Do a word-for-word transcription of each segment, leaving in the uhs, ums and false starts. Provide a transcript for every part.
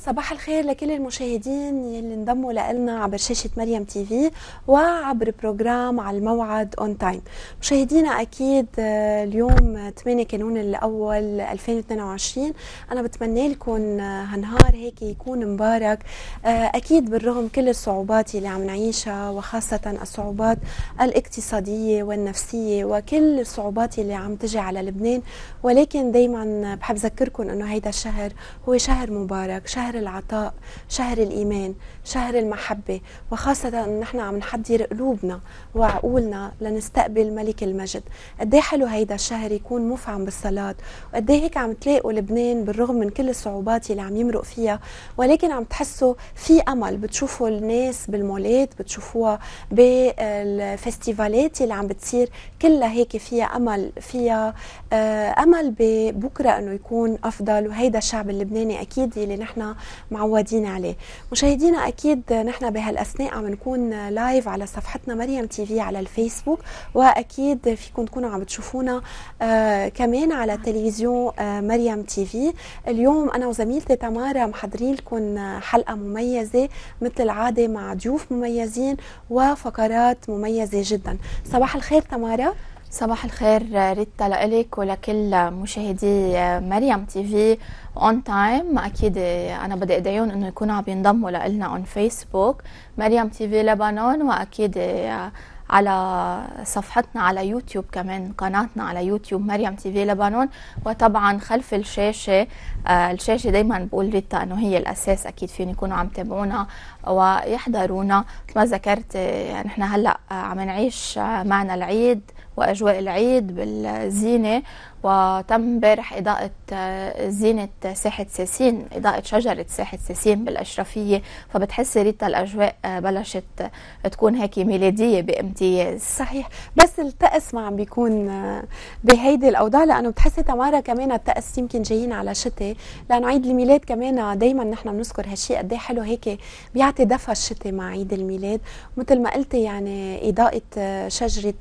صباح الخير لكل المشاهدين يلي انضموا لنا عبر شاشة مريم تي في وعبر بروجرام على الموعد اون تايم. مشاهدينا اكيد اليوم ثمانية كانون الاول ألفين واثنين وعشرين، انا بتمنى لكم هالنهار هيك يكون مبارك، اكيد بالرغم كل الصعوبات اللي عم نعيشها وخاصة الصعوبات الاقتصادية والنفسية وكل الصعوبات اللي عم تجي على لبنان، ولكن دايما بحب ذكركم انه هيدا الشهر هو شهر مبارك، شهر العطاء، شهر الإيمان، شهر المحبة، وخاصة أن نحن عم نحضر قلوبنا وعقولنا لنستقبل ملك المجد. قديه حلو هيدا الشهر يكون مفعم بالصلاة، وقديه هيك عم تلاقوا لبنان بالرغم من كل الصعوبات اللي عم يمرق فيها، ولكن عم تحسوا في أمل. بتشوفوا الناس بالمولات، بتشوفوها بالفستيفالات اللي عم بتصير، كلها هيك فيها أمل، فيها أمل ببكرة أنه يكون أفضل، وهيدا الشعب اللبناني أكيد اللي نحن معودين عليه. مشاهدينا أكيد نحن بهالأثناء عم نكون لايف على صفحتنا مريم تي في على الفيسبوك، وأكيد فيكم تكونوا عم بتشوفونا آه كمان على تلفزيون آه مريم تي في. اليوم أنا وزميلتي تمارا محضرين لكم حلقة مميزة مثل العادة مع ضيوف مميزين وفقرات مميزة جدا. صباح الخير تمارا. صباح الخير ريتا لإلك ولكل مشاهدي مريم تي في اون تايم. اكيد انا بدي ادعيهم انه يكونوا عم ينضموا لنا اون فيسبوك مريم تي في لبنان، واكيد على صفحتنا على يوتيوب، كمان قناتنا على يوتيوب مريم تي في لبنان. وطبعا خلف الشاشه آه الشاشه دائما بقول ريتا انه هي الاساس، اكيد فين يكونوا عم تابعونا ويحضرونا. مثل ما ذكرت آه نحن هلا آه عم نعيش آه معنا العيد واجواء العيد بالزينه، وتم امبارح اضاءه زينه ساحه ساسين، اضاءه شجره ساحه ساسين بالاشرفيه، فبتحسي ريتا الاجواء بلشت تكون هيك ميلاديه بامتياز. صحيح، بس الطقس ما عم بيكون بهيدي الاوضاع، لانه بتحسي تمارا كمان الطقس يمكن جايين على شتاء، لانه عيد الميلاد كمان دائما نحن بنذكر هالشيء قد ايه حلو هيك بيعطي دفى الشتاء مع عيد الميلاد. مثل ما قلتي يعني اضاءه شجره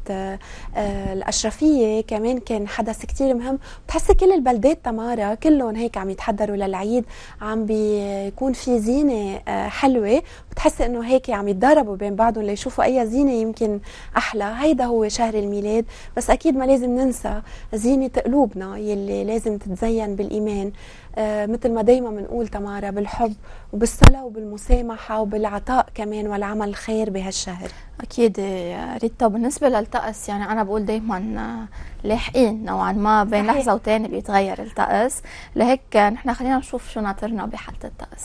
الاشرفيه كمان كان حدث كثير مهم. بتحسي كل البلدات تمارا كلهم هيك عم يتحضروا للعيد، عم بيكون في زينه حلوه، بتحسي انه هيك عم يتضاربوا بين بعضهم ليشوفوا اي زينه يمكن احلى. هيدا هو شهر الميلاد، بس اكيد ما لازم ننسى زينه قلوبنا يلي لازم تتزين بالايمان، آه مثل ما دايما بنقول تمارا، بالحب وبالصلاه وبالمسامحه وبالعطاء كمان والعمل الخير بهالشهر. اكيد ريتا. بالنسبه للطقس يعني انا بقول دائما لاحقين نوعا ما، بين صحيح. لحظه وثانيه بيتغير الطقس، لهيك نحن خلينا نشوف شو ناطرنا بحالة الطقس.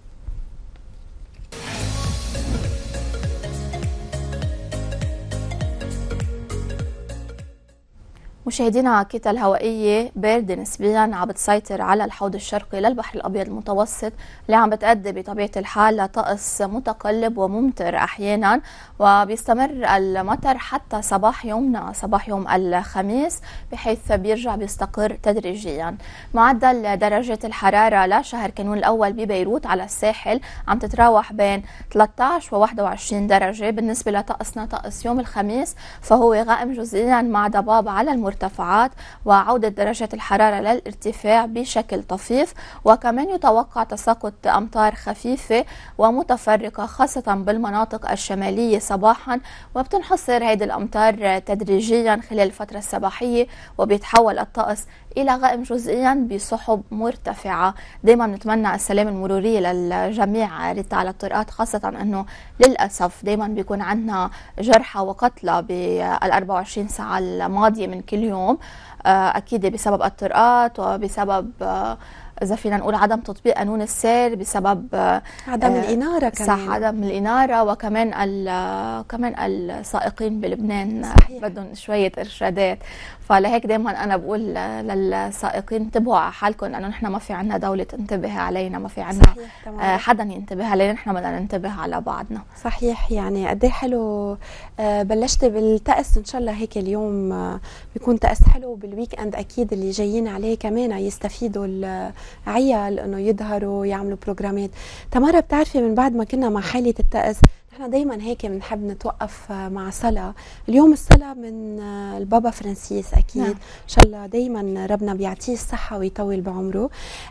مشاهدينا، كتل الهوائية باردة نسبيا عم بتسيطر على الحوض الشرقي للبحر الأبيض المتوسط، اللي عم بتأدي بطبيعة الحال لطقس متقلب وممطر أحيانا، وبيستمر المطر حتى صباح يومنا صباح يوم الخميس، بحيث بيرجع بيستقر تدريجيا. معدل درجة الحرارة لشهر كانون الأول ببيروت على الساحل عم تتراوح بين ثلاثة عشر و واحد وعشرين درجة. بالنسبة لطقسنا طقس يوم الخميس فهو غائم جزئيا مع ضباب على المرتفعات ارتفاعات وعودة درجة الحرارة للارتفاع بشكل طفيف، وكمان يتوقع تساقط أمطار خفيفة ومتفرقة خاصة بالمناطق الشمالية صباحا، وبتنحصر هذه الأمطار تدريجيا خلال الفترة الصباحية، وبيتحول الطقس إلى غائم جزئيا بسحب مرتفعة. دايما نتمنى السلامة المرورية للجميع ريتا على الطرقات، خاصة أنه للأسف دايما بيكون عندنا جرحى وقتلى بالأربع وعشرين ساعة الماضية من كل يوم، أكيد بسبب الطرقات وبسبب إذا فينا نقول عدم تطبيق قانون السير، بسبب عدم آه الإنارة كمان. صح، عدم الإنارة، وكمان كمان السائقين بلبنان بدهم شوية إرشادات. فلهيك دائما أنا بقول للسائقين انتبهوا على حالكم، لأنه نحن ما في عنا دولة تنتبه علينا، ما في عنا آه حدا ينتبه علينا، نحن بدنا ننتبه على بعضنا. صحيح، يعني قد ايه حلو آه بلشت بالطقس، إن شاء الله هيك اليوم آه بيكون طقس حلو، بالويك اند أكيد اللي جايين عليه كمان يستفيدوا العيال إنه يظهروا يعملوا بروجرامات. تمارا، بتعرفي من بعد ما كنا مع حالة الطقس احنا دايما هيك بنحب نتوقف مع صلاة. اليوم الصلاة من البابا فرانسيس أكيد. نعم. إن شاء الله دايما ربنا بيعطيه الصحة ويطول بعمره.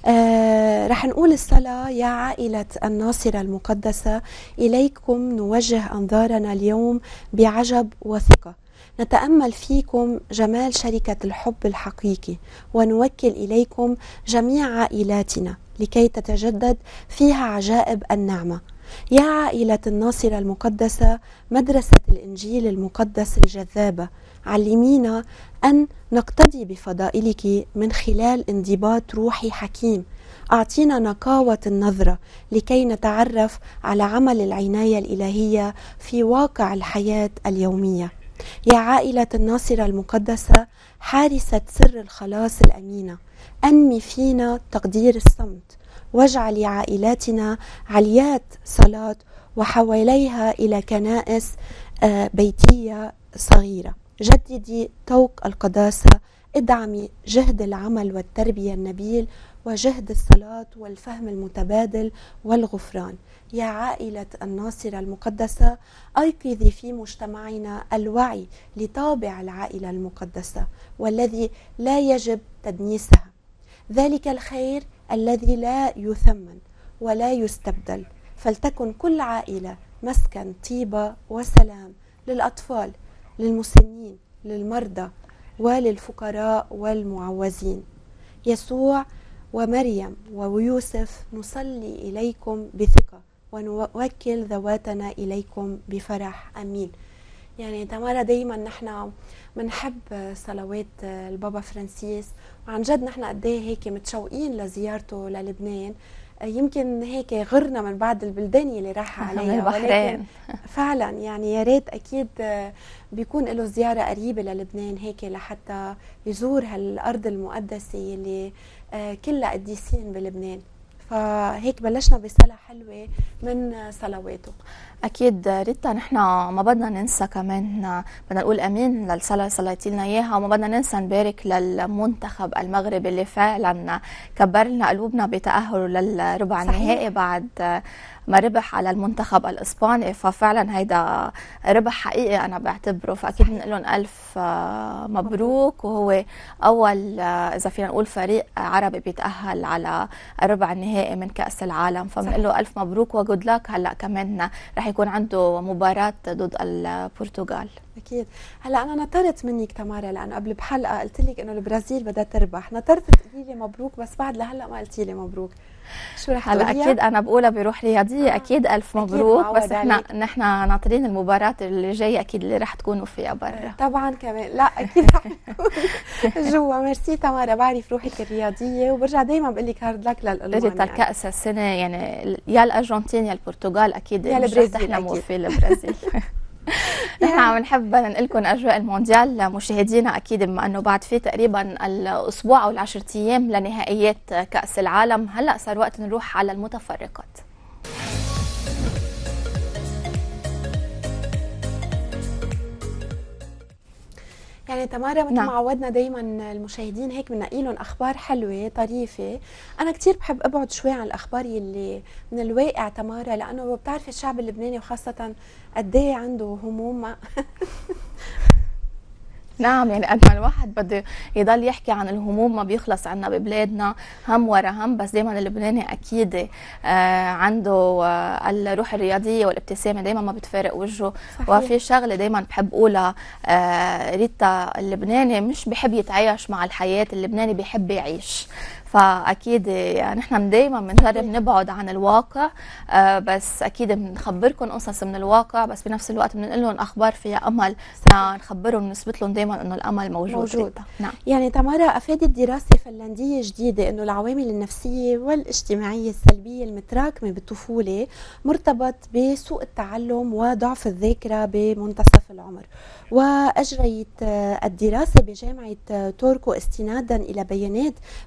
آه رح نقول الصلاة: يا عائلة الناصرة المقدسة، إليكم نوجه أنظارنا اليوم بعجب وثقة، نتأمل فيكم جمال شركة الحب الحقيقي، ونوكل إليكم جميع عائلاتنا لكي تتجدد فيها عجائب النعمة. يا عائلة الناصرة المقدسة، مدرسة الإنجيل المقدس الجذابة، علمينا أن نقتدي بفضائلك من خلال انضباط روحي حكيم. أعطينا نقاوة النظرة لكي نتعرف على عمل العناية الإلهية في واقع الحياة اليومية. يا عائلة الناصرة المقدسة، حارسة سر الخلاص الأمينة، أنمي فينا تقدير الصمت، واجعلي عائلاتنا عليات صلاة وحواليها إلى كنائس بيتية صغيرة. جددي طوق القداسة، ادعمي جهد العمل والتربية النبيل وجهد الصلاة والفهم المتبادل والغفران. يا عائلة الناصرة المقدسة، أيقظي في مجتمعنا الوعي لطابع العائلة المقدسة والذي لا يجب تدنيسها، ذلك الخير الذي لا يثمن ولا يستبدل. فلتكن كل عائلة مسكن طيبة وسلام للأطفال، للمسنين، للمرضى وللفقراء والمعوزين. يسوع ومريم ويوسف، نصلي إليكم بثقة ونوكل ذواتنا إليكم بفرح. أمين. يعني تمارا دايما نحن منحب صلوات البابا فرانسيس، وعن جد نحن قديه هيك متشوقين لزيارته للبنان. يمكن هيك غرنا من بعض البلدان اللي راح عليها، ولكن فعلا يعني يا ريت اكيد بيكون له زياره قريبه للبنان هيك لحتى يزور هالارض المقدسه اللي كلها قديسين بلبنان. فهيك بلشنا بصلاة حلوة من صلواته. أكيد ريتا، نحن ما بدنا ننسى كمان، بدنا نقول أمين للصلاة صليتي لنا إياها، وما بدنا ننسى نبارك للمنتخب المغربي اللي فعلا كبر لنا قلوبنا بتأهله للربع النهائي بعد ما ربح على المنتخب الإسباني. ففعلا هيدا ربح حقيقي أنا بعتبره، فأكيد بنقول لهم ألف مبروك. وهو أول إذا فينا نقول فريق عربي بيتأهل على الربع النهائي من كأس العالم، فبنقول له ألف مبروك وجود لك. هلا كمان رح يكون عنده مباراة ضد البرتغال. أكيد. هلا أنا نطرت منك تمارا، لأنه قبل بحلقة قلت لك إنه البرازيل بدها تربح، نطرت تقولي لي مبروك بس بعد لهلا ما قلتي لي مبروك. شو رح هلا أكيد أنا بقولها بروح رياضية. آه. أكيد ألف مبروك. أكيد، بس إحنا نحن ناطرين المباراة اللي جاية أكيد اللي رح تكونوا فيها برا. طبعا كمان لا أكيد رح نكون جوا. ميرسي تمارا، بعرف روحك الرياضية وبرجع دايما بقول لك هارد لك للألمان. يعني الكأس السنة يعني يا الأرجنتين يا البرتغال، أكيد يا البرازيل تحلموا في البرازيل. نحن عم نحب ننقلكم اجواء المونديال مشاهدينا، اكيد بما انه بعد في تقريبا الاسبوع او العشرة ايام لنهائيات كاس العالم. هلا صار وقت نروح على المتفرقات. يعني تمارا مثل ما عودنا دايما المشاهدين هيك بنلاقي لهم اخبار حلوه طريفه. انا كثير بحب ابعد شوي عن الاخبار اللي من الواقع تمارا، لانه بتعرفي الشعب اللبناني وخاصه قد ايه عنده هموم. نعم، يعني قد ما الواحد بده يضل يحكي عن الهموم ما بيخلص عنا ببلادنا، هم ورا هم، بس دائما اللبناني اكيد آه عنده آه الروح الرياضيه والابتسامه دائما ما بتفارق وجهه. صحيح. وفي شغله دائما بحب اقولها آه ريتا، اللبناني مش بحب يتعايش مع الحياه، اللبناني بيحب يعيش. فاكيد نحن دائما بنجرب نبعد عن الواقع، آه بس اكيد بنخبركم قصص من الواقع، بس بنفس الوقت بنقول لهم اخبار فيها امل، نخبرهم نثبت لهم دائما انه الامل موجود, موجود. نعم. يعني تمارا، افادت دراسه فنلنديه جديده انه العوامل النفسيه والاجتماعيه السلبيه المتراكمه بالطفوله مرتبط بسوء التعلم وضعف الذاكره بمنتصف العمر. واجريت الدراسه بجامعه توركو استنادا الى بيانات مركز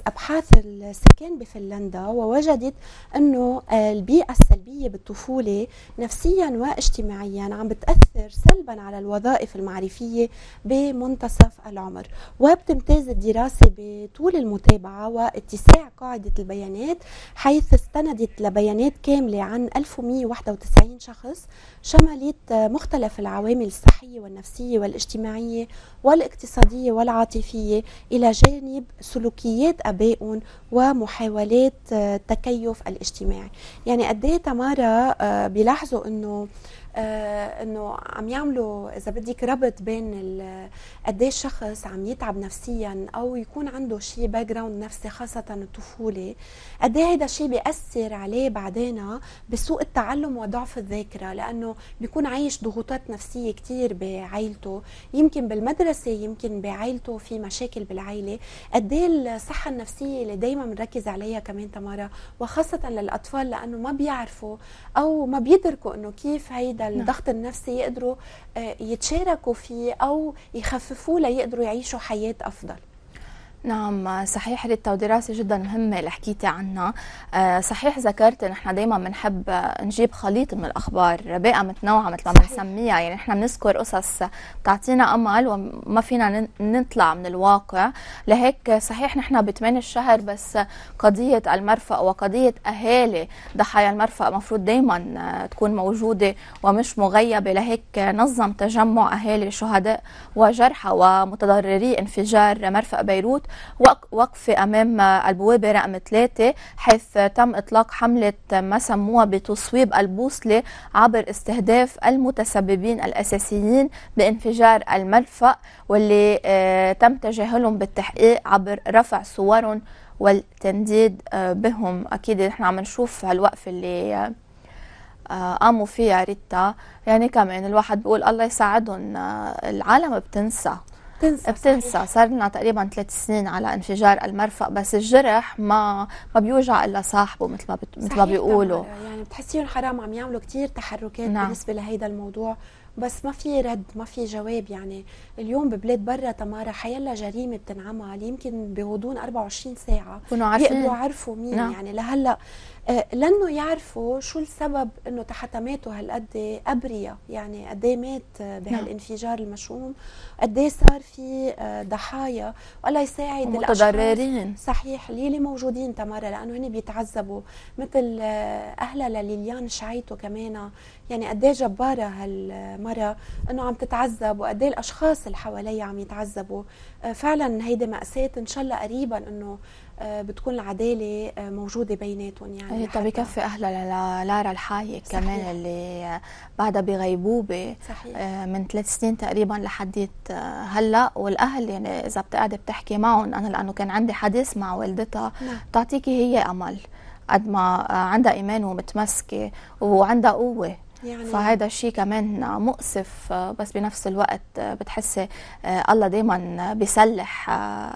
أبحاث السكان بفنلندا، ووجدت أنه البيئة السلبية بالطفولة نفسيا واجتماعيا عم بتأثر سلبا على الوظائف المعرفية بمنتصف العمر. وبتمتاز الدراسة بطول المتابعة واتساع قاعدة البيانات، حيث استندت لبيانات كاملة عن ألف ومئة وواحد وتسعين شخص، شملت مختلف العوامل الصحية والنفسية والاجتماعية والاقتصادية والعاطفية، إلى جانب سلوكيات أبائهم ومحاولات التكيف الاجتماعي. يعني قد ايه تمارا بيلاحظوا انه آه انه عم يعملوا اذا بدك ربط بين قد ايه الشخص عم يتعب نفسيا او يكون عنده شيء باك جراوند نفسي، خاصه الطفوله، قد ايه هذا الشيء بياثر عليه بعدين بسوء التعلم وضعف الذاكره، لانه بيكون عايش ضغوطات نفسيه كثير بعائلته، يمكن بالمدرسه، يمكن بعائلته في مشاكل بالعائله. قد ايه الصحه النفسيه اللي دائما بنركز عليها كمان تمارا، وخاصه للاطفال، لانه ما بيعرفوا او ما بيدركوا انه كيف هيدا الضغط النفسي يقدروا يتشاركوا فيه أو يخففوه ليقدروا يعيشوا حياة أفضل. نعم صحيح ريتا، ودراسة جدا مهمة اللي حكيتي عنها. آه صحيح ذكرت ان احنا دايما بنحب نجيب خليط من الاخبار، بيئة متنوعة مثل ما بنسميها، يعني احنا بنذكر قصص بتعطينا امل وما فينا نطلع من الواقع. لهيك صحيح نحن بثمان الشهر، بس قضية المرفأ وقضية اهالي ضحايا المرفأ مفروض دايما تكون موجودة ومش مغيبة. لهيك نظم تجمع اهالي شهداء وجرحى ومتضرري انفجار مرفأ بيروت وقفة أمام البوابة رقم ثلاثة، حيث تم إطلاق حملة ما سموها بتصويب البوصلة عبر استهداف المتسببين الأساسيين بانفجار المرفأ، واللي آه تم تجاهلهم بالتحقيق عبر رفع صورهم والتنديد آه بهم. أكيد نحن عم نشوف هالوقفة اللي آه قاموا فيها ريتا، يعني كمان الواحد بيقول الله يساعدهم. آه العالم بتنسى بتنسى, بتنسى. صار لنا تقريبا ثلاث سنين على انفجار المرفأ، بس الجرح ما ما بيوجع الا صاحبه مثل ما بت... مثل ما بيقولوا. يعني بتحسيهم حرام عم يعملوا كثير تحركات نعم. بالنسبه لهيدا الموضوع، بس ما في رد، ما في جواب. يعني اليوم ببلاد برا تمارا حيلا جريمه بتنعمل يمكن بغضون أربعة وعشرين ساعه بيقدروا يعرفوا مين. نعم. يعني لهلا آه لانه يعرفوا شو السبب انه تحت ماتوا هالقد ابرياء، يعني قد ايه مات بهالانفجار المشؤوم، قد ايه صار في آه ضحايا، والله يساعد متضررين. صحيح اللي موجودين تمارا، لانه هن بيتعذبوا مثل آه اهلها لليليان شعيتو كمان. يعني قد ايه جباره هالمره انه عم تتعذب، وقد ايه الاشخاص اللي حواليها عم يتعذبوا. آه فعلا هيدي مأساة، ان شاء الله قريبا انه آه بتكون العداله آه موجوده بيناتهم. يعني طب بكفي اهلها لارا الحايك كمان اللي بعدها بغيبوبه آه من ثلاث سنين تقريبا لحديت آه هلا، والاهل يعني اذا بتقعدي بتحكي معهم، انا لانه كان عندي حديث مع والدتها بتعطيكي هي امل قد ما آه عندها ايمان ومتمسكه وعندها قوه. يعني فهذا الشيء كمان مؤسف، بس بنفس الوقت بتحسي الله دايما بيسلح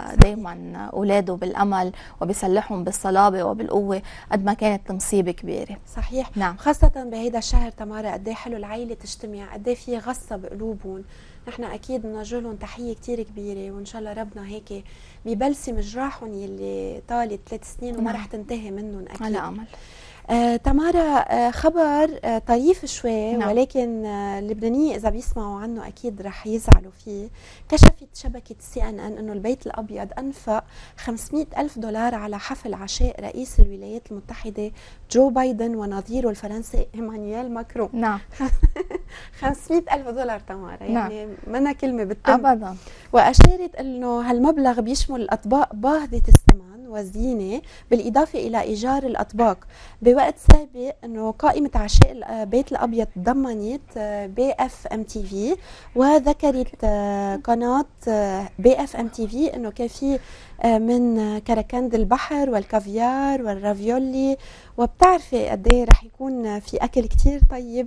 دايما اولاده بالامل وبيسلحهم بالصلابه وبالقوه قد ما كانت المصيبه كبيره. صحيح. نعم. خاصه بهيدا الشهر تمارا قد ايه حلو العائله تجتمع، قد ايه في غصه بقلوبهم. نحن اكيد بنوجه لهم تحيه كثير كبيره، وان شاء الله ربنا هيك ببلسم جراحهم يلي طالت ثلاث سنين وما رح تنتهي منهم اكيد. على امل. آه، تمارا آه، خبر آه، طريف شوي. نعم. ولكن آه، اللبنانيين اذا بيسمعوا عنه اكيد رح يزعلوا فيه. كشفت شبكه سي ان ان انه البيت الابيض انفق خمسمئة ألف دولار على حفل عشاء رئيس الولايات المتحده جو بايدن ونظيره الفرنسي ايمانويل ماكرون. نعم. خمسمئة ألف دولار تمارا، يعني نعم. منا كلمه بالتم ابدا. واشارت انه هالمبلغ بيشمل الاطباق باهظه الثمن والزينه، بالاضافه الى ايجار الاطباق. بوقت سابق انه قائمه عشاء البيت الابيض ضمنت بي اف ام تي في، وذكرت قناه بي اف ام تي في انه كان في من كركند البحر والكافيار والرافيولي، وبتعرفي قد ايه رح يكون في اكل كتير طيب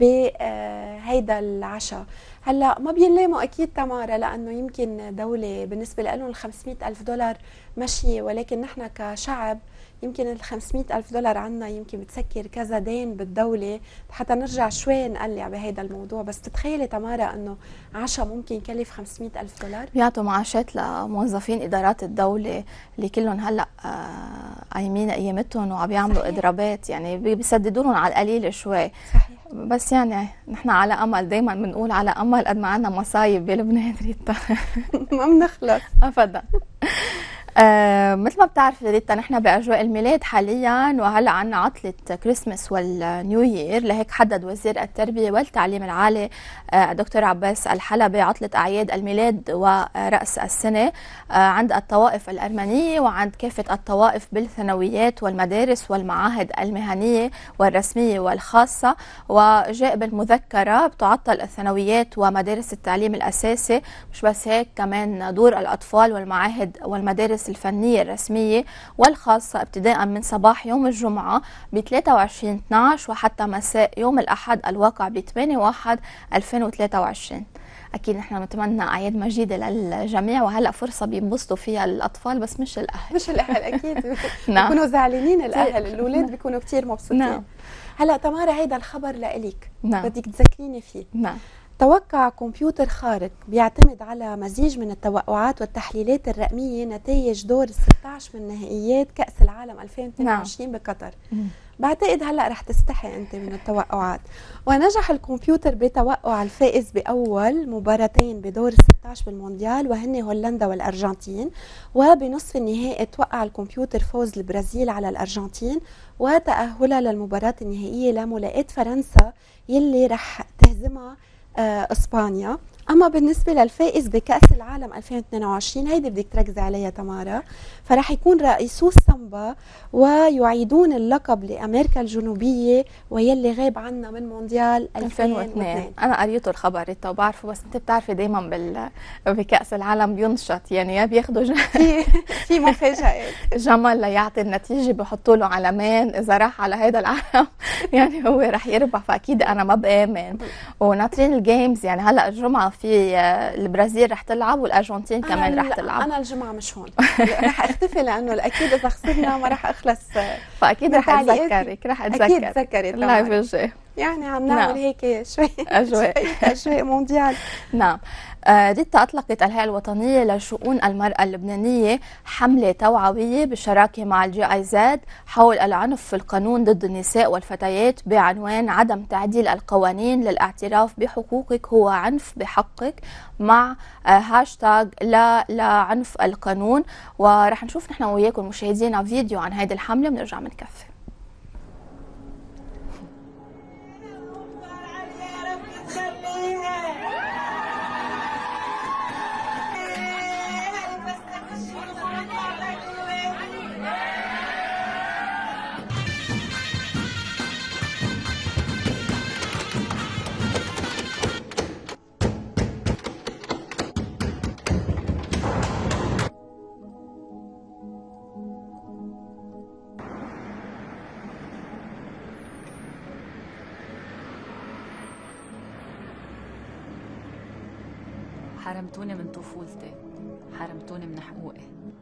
بهيدا العشاء. هلا ما بينلاموا اكيد تمارا، لانه يمكن دوله بالنسبه لهم ال خمسمئة ألف دولار مشي، ولكن نحن كشعب يمكن ال خمسمية ألف دولار عنا يمكن بتسكر كذا دين بالدولة حتى نرجع شوي نقلع بهذا الموضوع. بس تتخيلي تمارا انه عشاء ممكن يكلف خمسمية ألف دولار؟ بيعطوا معاشات لموظفين ادارات الدوله اللي كلهم هلا قايمين قيمتهم وعم يعملوا اضرابات، يعني بيسددوا لهم على القليل شوي. صحيح. بس يعني نحن على امل، دائما بنقول على امل قد ما عندنا مصايب بلبنان ريتا. ما بنخلص ابدا. آه مثل ما بتعرفي ريتا نحن باجواء الميلاد حاليا، وهلا عنا عطله كريسماس والنيو يير، لهيك حدد وزير التربيه والتعليم العالي آه دكتور عباس الحلبي عطله اعياد الميلاد وراس السنه آه عند الطوائف الارمنيه وعند كافه الطوائف بالثانويات والمدارس والمعاهد المهنيه والرسميه والخاصه. وجاء بالمذكره بتعطل الثانويات ومدارس التعليم الاساسي. مش بس هيك، كمان دور الاطفال والمعاهد والمدارس الفنية الرسمية والخاصة ابتداء من صباح يوم الجمعة ب ثلاثة وعشرين اثنعش وحتى مساء يوم الأحد الواقع ب ثمانية واحد ألفين وثلاثة وعشرين. أكيد نحن نتمنى أعياد مجيدة للجميع، وهلأ فرصة بينبسطوا فيها الأطفال بس مش الأهل. مش الأهل أكيد. نعم. بيكونوا زعلانين الأهل، الأولاد بيكونوا كتير مبسوطين. نعم. هلأ تمارا هيدا الخبر لإلك. نعم. بدك تذكريني فيه. نعم. توقع كمبيوتر خارق بيعتمد على مزيج من التوقعات والتحليلات الرقمية نتائج دور ستة عشر من نهائيات كأس العالم ألفين واثنين وعشرين نعم. بقطر. مم. بعتقد هلأ رح تستحي أنت من التوقعات. ونجح الكمبيوتر بتوقع الفائز بأول مباراتين بدور ستة عشر بالمونديال وهن هولندا والأرجنتين، وبنصف النهائي توقع الكمبيوتر فوز البرازيل على الأرجنتين وتأهلها للمباراة النهائية لملاقاة فرنسا يلي رح تهزمها آه اسبانيا. اما بالنسبه للفائز بكاس العالم ألفين واثنين وعشرين هيدي بدك تركزي عليها تمارا، فرح يكون رئيسو السامبا ويعيدون اللقب لامريكا الجنوبيه ويلي غاب عنا من مونديال ألفين واثنين. انا قريته الخبر ريتا وبعرفه، بس انت بتعرفي دايما بال بكاس العالم بينشط، يعني يا بياخذوا ج... في في مفاجات جمل ليعطي النتيجه بحطوا له علامين اذا راح على هذا العالم يعني هو رح يربح، فاكيد انا ما بامن. وناطرين الجيمز، يعني هلا الجمعه في البرازيل رح تلعب والارجنتين كمان رح تلعب. انا الجمعه مش هون رح اختفي لانه اكيد اذا خسرنا ما رح اخلص، فاكيد رح اتذكرك رح اتذكر اكيد تذكري اللايف الجاي. يعني عم نعمل نعم. هيك شوي اجواء اجواء مونديال. نعم. ريتا أطلقت الهيئة الوطنية لشؤون المرأة اللبنانية حملة توعوية بالشراكة مع الجي آي زد حول العنف في القانون ضد النساء والفتيات بعنوان عدم تعديل القوانين للاعتراف بحقوقك هو عنف بحقك، مع هاشتاج لا لا عنف القانون. ورح نشوف نحن وياكم مشاهدينا فيديو عن هذه الحملة بنرجع بنكفي. حرمتوني من طفولتي، حرمتوني من حقوقي.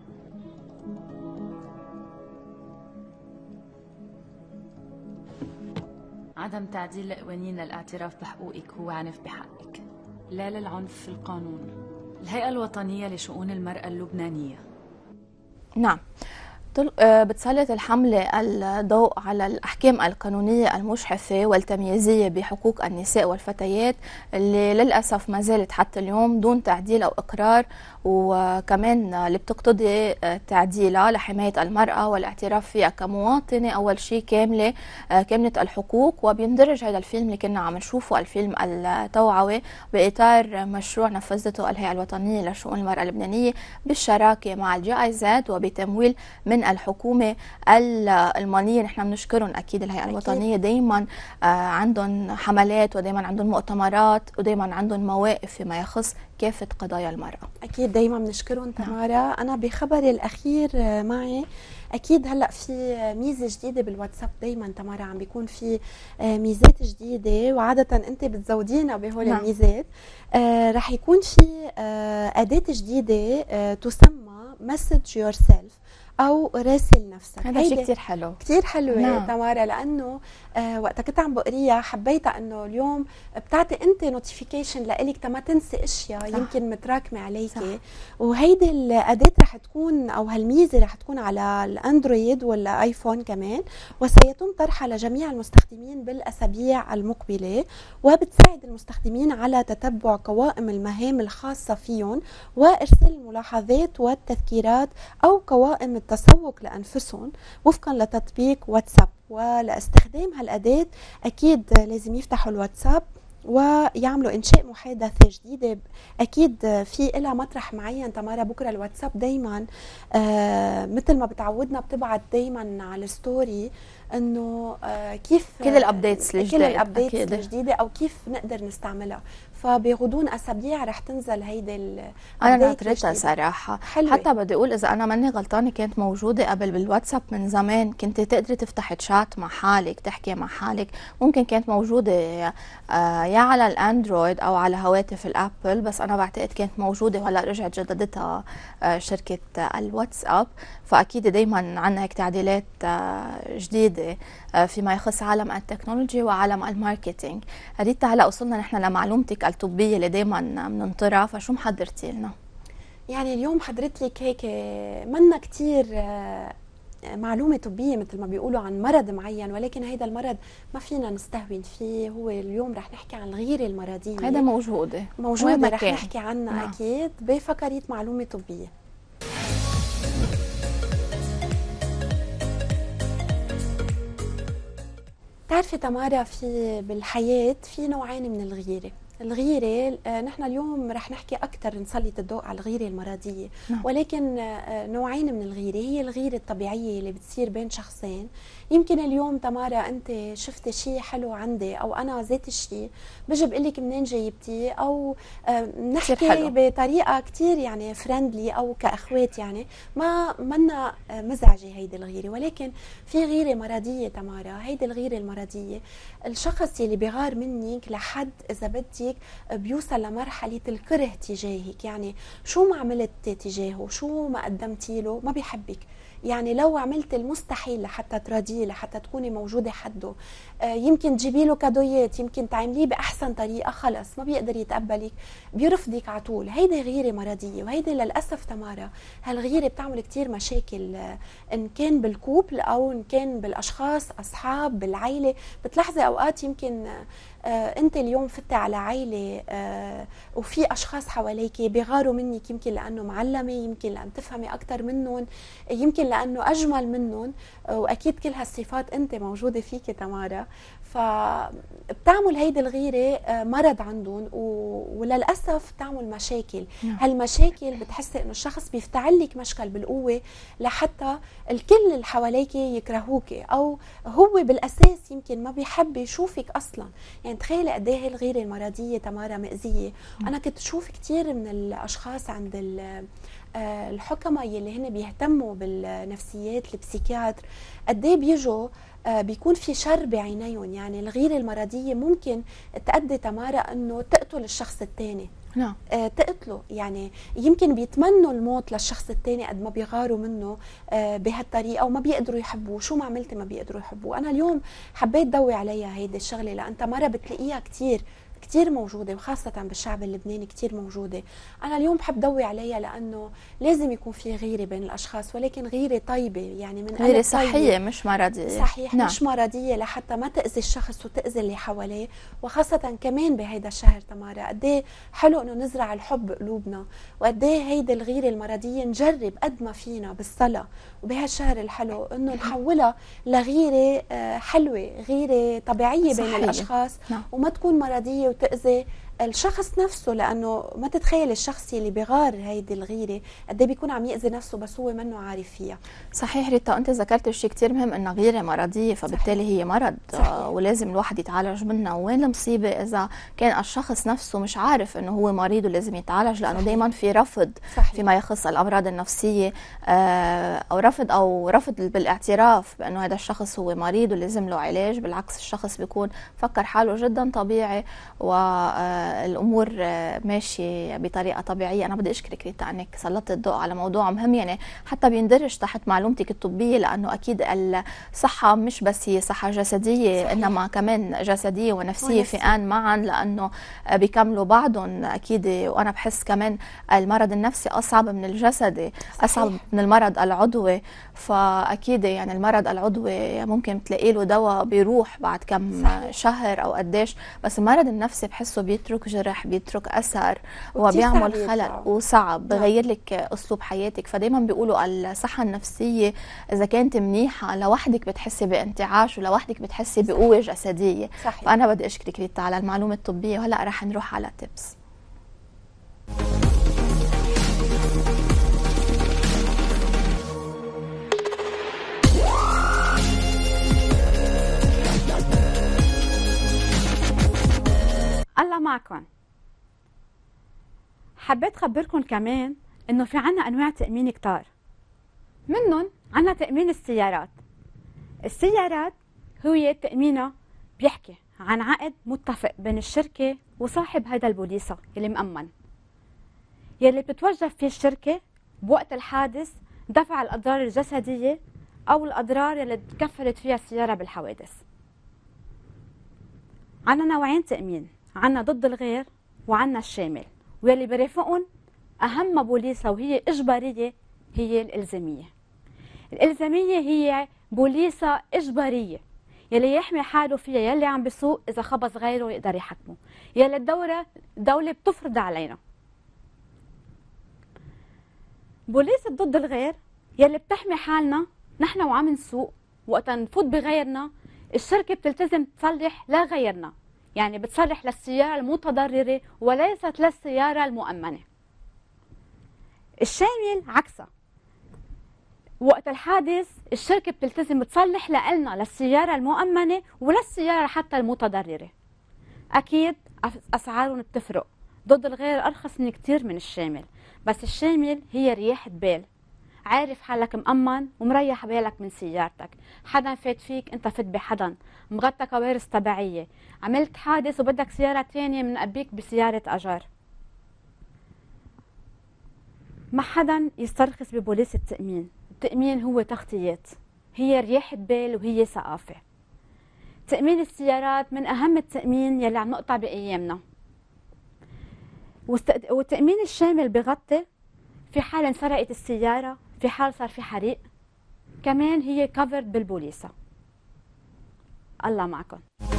عدم تعديل القوانين للاعتراف بحقوقك هو عنف بحقك، لا للعنف في القانون. الهيئة الوطنية لشؤون المرأة اللبنانية. نعم. بتسلط الحملة الضوء على الأحكام القانونية المجحفة والتمييزية بحقوق النساء والفتيات اللي للأسف ما زالت حتى اليوم دون تعديل أو إقرار، وكمان اللي بتقتضي تعديلها لحماية المرأة والاعتراف فيها كمواطنة أول شيء كاملة كاملة الحقوق. وبيندرج هذا الفيلم اللي كنا عم نشوفه، الفيلم التوعوي، بإطار مشروع نفذته الهيئة الوطنية لشؤون المرأة اللبنانية بالشراكة مع الجي آي زد وبتمويل من الحكومة المالية. نحن بنشكرهم أكيد الهيئة الوطنية، دايما عندهم حملات ودايما عندهم مؤتمرات ودايما عندهم مواقف فيما يخص كافة قضايا المرأة. أكيد دايما بنشكرهم تمارا. أنا بخبري الأخير معي أكيد هلأ في ميزة جديدة بالواتساب، دايما تمارا عم بيكون في ميزات جديدة وعادة أنت بتزودينا بهول نعم. الميزات. آه رح يكون في آه أداة جديدة آه تسمى Message Yourself او راسل نفسك. هذا شيء كثير حلو، كثير حلوه نعم. تمارا، لانه آه وقت كنت عم بقريها حبيتها انه اليوم بتعطي انت نوتيفيكيشن لإلك تما تنسي اشياء صح. يمكن متراكمه عليكي، وهيدي الاداه رح تكون او هالميزه رح تكون على الاندرويد ولا ايفون كمان، وسيتم طرحها لجميع المستخدمين بالاسابيع المقبله، وبتساعد المستخدمين على تتبع قوائم المهام الخاصه فيهم وارسال الملاحظات والتذكيرات او قوائم التسوق لانفسهم وفقا لتطبيق واتساب. ولاستخدام هالأداة أكيد لازم يفتحوا الواتساب ويعملوا إنشاء محادثة جديدة، أكيد في إلها مطرح معين. تمارا بكرة الواتساب دايما آه مثل ما بتعودنا بتبعت دايما على الستوري انه آه كيف كل الابديتس الجديده كل الابديتس الجديده او كيف نقدر نستعملها. فبغضون اسابيع رح تنزل هيدي الابديت. انا ناطرتها صراحه حلوة. حتى بدي اقول اذا انا ماني غلطانه كانت موجوده قبل بالواتساب من زمان، كنت تقدري تفتحي تشات مع حالك تحكي مع حالك، ممكن كانت موجوده آه يا على الاندرويد او على هواتف الابل، بس انا بعتقد كانت موجوده وهلا رجعت جددتها آه شركه آه الواتساب. فاكيد دائما عندنا هيك تعديلات آه جديده آه فيما يخص عالم التكنولوجي وعالم الماركتينج. ريتا هلا وصلنا نحن لمعلومتك الطبيه اللي دائما بننطرها، فشو محضرتي لنا؟ يعني اليوم حضرت لك هيك منا كثير معلومه طبيه مثل ما بيقولوا عن مرض معين، ولكن هيدا المرض ما فينا نستهون فيه. هو اليوم رح نحكي عن الغيره المرضيه. هذا موجوده موجوده رح نحكي عنها نعم. اكيد بفقريه معلومه طبيه. بتعرفي تمارا في بالحياه في نوعين من الغيره. الغيرة آه نحن اليوم رح نحكي أكثر نسلط الضوء على الغيرة المرضية، نعم. ولكن آه نوعين من الغيرة. هي الغيرة الطبيعية اللي بتصير بين شخصين. يمكن اليوم تمارا أنت شفتي شيء حلو عندي أو أنا ذات الشيء بجي بقول لك منين جايبتيه، أو آه نحكي بطريقة كتير يعني فريندلي أو كأخوات، يعني ما منا آه مزعجة هيدي الغيرة. ولكن في غيرة مرضية تمارا. هيدي الغيرة المرضية الشخص اللي بيغار منك لحد إذا بدي بيوصل لمرحلة الكره تجاهك، يعني شو ما عملت تجاهه، شو ما قدمتي له ما بيحبك. يعني لو عملت المستحيل لحتى تراضيه، لحتى تكوني موجودة حده، آه يمكن تجيبي له كادويات، يمكن تعمليه بأحسن طريقة، خلص ما بيقدر يتقبلك، بيرفضك على طول. هيدي غيرة مرضية، وهيدي للأسف تمارا هالغيرة بتعمل كتير مشاكل، آه إن كان بالكوبل أو إن كان بالأشخاص أصحاب بالعيلة. بتلاحظي أوقات يمكن آه آه انت اليوم فتي على عائله آه وفي اشخاص حواليك بيغاروا منك، يمكن لانه معلمه، يمكن لان تفهمي اكثر منهم، يمكن لانه اجمل منهم، آه واكيد كل هالصفات انت موجوده فيك تمارا. فبتعمل هيدي الغيره آه مرض عندهم، وللاسف بتعمل مشاكل. هالمشاكل بتحسي انه الشخص بيفتعل لك مشكل بالقوه لحتى الكل اللي حواليك يكرهوك، او هو بالاساس يمكن ما بيحب يشوفك اصلا. يعني تخيلي قد ايه الغيره المرضيه تمارا مأذيه. انا كنت اشوف كثير من الاشخاص عند الحكماء اللي هن بيهتموا بالنفسيات البسيكياتر، قد ايه بيجوا بيكون في شر بعينيهم. يعني الغيره المرضيه ممكن تؤدي تمارا انه تقتل الشخص الثاني، نعم آه تقتله. يعني يمكن بيتمنوا الموت للشخص الثاني قد ما بيغاروا منه آه بهالطريقه وما بيقدروا يحبوه. شو ما عملتي ما بيقدروا يحبوه. انا اليوم حبيت ضوي عليها هيدي الشغله، لان تمارا بتلاقيها كثير كتير موجودة، وخاصة بالشعب اللبناني كتير موجودة. أنا اليوم بحب ضوي عليها لأنه لازم يكون في غيرة بين الأشخاص، ولكن غيرة طيبة، يعني من غيرة صحية مش مرضية. صحيح، نعم. مش مرضية لحتى ما تأذي الشخص وتأذي اللي حواليه. وخاصة كمان بهيدا الشهر تمارا قد ايه حلو إنه نزرع الحب بقلوبنا، وقد ايه هيدي الغيرة المرضية نجرب قد ما فينا بالصلاة وبهالشهر الحلو إنه نحولها لغيرة حلوة، غيرة طبيعية بين صحيح. الأشخاص، نعم. وما تكون مرضية وتأذي الشخص نفسه. لانه ما تتخيل الشخص اللي بغار هيدي الغيره قد ايه بيكون عم يأذي نفسه بس هو منه عارف فيها. صحيح ريتا، انت ذكرت شيء كثير مهم، انها غيره مرضيه، فبالتالي صحيح. هي مرض صحيح. ولازم الواحد يتعالج منها. وين المصيبه اذا كان الشخص نفسه مش عارف انه هو مريض ولازم يتعالج، لانه دائما في رفض صحيح. فيما يخص الامراض النفسيه، او رفض او رفض بالاعتراف بانه هذا الشخص هو مريض ولازم له علاج. بالعكس الشخص بيكون فكر حاله جدا طبيعي و الامور ماشيه بطريقه طبيعيه. انا بدي اشكرك ريتا انك سلطت الضوء على موضوع مهم، يعني حتى بيندرج تحت معلومتك الطبيه، لانه اكيد الصحه مش بس هي صحه جسديه، صحيح. انما كمان جسديه ونفسيه فئان معا، لانه بيكملوا بعضهم اكيد. وانا بحس كمان المرض النفسي اصعب من الجسدي، اصعب صحيح. من المرض العضوي، فاكيد يعني المرض العضوي ممكن تلاقي له دواء بيروح بعد كم صحيح. شهر او قديش، بس المرض النفسي بحسه بيترك جرح، بيترك اثر وبيعمل خلل وصعب، بغير لك اسلوب حياتك. فدايما بيقولوا الصحه النفسيه اذا كانت منيحه لوحدك بتحسي بانتعاش، ولوحدك بتحسي بقوه جسديه صحيح. فانا بدي اشكرك ريتا على المعلومه الطبيه، وهلا رح نروح على تيبس. الله معكم. حبيت خبركم كمان انه في عنا انواع تأمين كتار، منهم عنا تأمين السيارات. السيارات هو تأمينها بيحكي عن عقد متفق بين الشركة وصاحب هذا البوليصة اللي مأمن، يلي بتتوجب فيه الشركة بوقت الحادث دفع الأضرار الجسدية أو الأضرار يلي تكفلت فيها السيارة بالحوادث. عنا نوعين تأمين، عنا ضد الغير وعنا الشامل، واللي برافقهم أهم بوليصة وهي إجبارية هي الإلزامية. الإلزامية هي بوليصة إجبارية يلي يحمي حاله فيها يلي عم بيسوق إذا خبص غيره يقدر يحكمه، يلي الدورة الدولة بتفرض علينا. بوليصة ضد الغير يلي بتحمي حالنا نحن وعم نسوق، وقت نفوت بغيرنا الشركة بتلتزم تصلح لغيرنا، يعني بتصلح للسيارة المتضررة وليست للسيارة المؤمنة. الشامل عكسها، وقت الحادث الشركة بتلتزم تصلح لنا للسيارة المؤمنة وللسيارة حتى المتضررة. أكيد أسعارهم بتفرق، ضد الغير أرخص من كتير من الشامل، بس الشامل هي رياحة بال، عارف حالك مأمن ومريح بالك من سيارتك، حدا فات فيك انت فت بحدا، مغطى كوارث طبيعية، عملت حادث وبدك سيارة تانية منقبيك بسيارة أجار. ما حدا يسترخص ببوليس التأمين، التأمين هو تغطيات، هي رياحة بال وهي ثقافة. تأمين السيارات من أهم التأمين يلي عم نقطع بأيامنا، والتأمين الشامل بغطي في حال انسرقت السيارة، في حال صار في حريق، كمان هي كفرد بالبوليصة. الله معكم.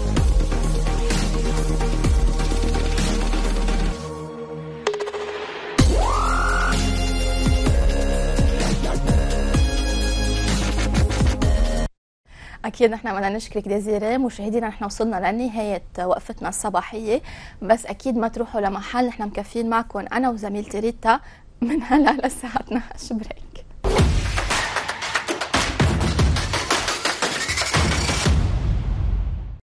اكيد نحن بدنا نشكرك ديزيري. مشاهدينا نحن وصلنا لنهايه وقفتنا الصباحيه، بس اكيد ما تروحوا لمحل، نحن مكفين معكم انا وزميلتي ريتا من هلا للساعه اثنعش بريك.